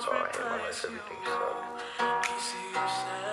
it's alright, unless everything sucks.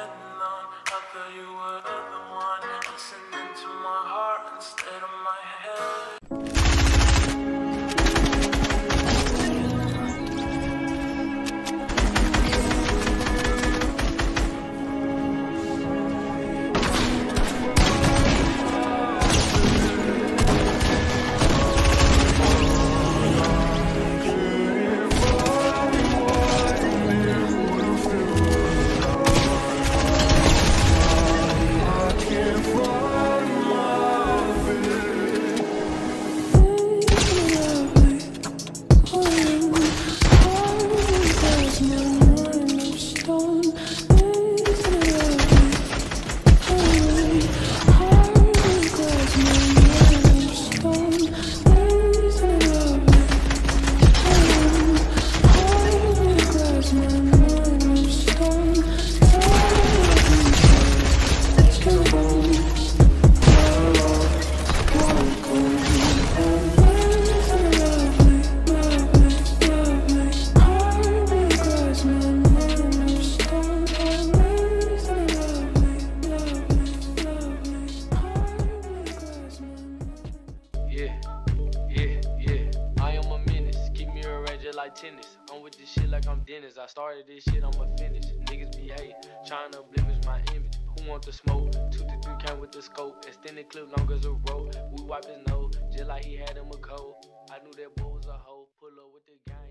Like tennis, I'm with this shit like I'm Dennis. I started this shit, I'ma finish. Niggas be hate, trying to blemish my image. Who want the smoke? 2 to 3 came with the scope. Extended clip long as a rope. We wipe his nose, just like he had him a cold. I knew that boy was a hoe. Pull up with the gang.